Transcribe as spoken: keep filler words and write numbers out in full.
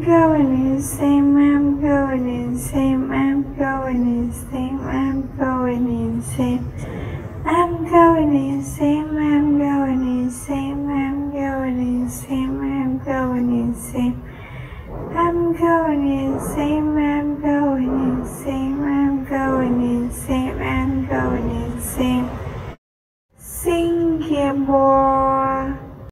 going insane, I'm going insane, I'm going insane, I'm going insane. I'm going insane, I'm going insane, I'm going insane, I'm going insane. I'm going insane, I'm going insane, I'm going insane, I'm going insane. Sing it, boy.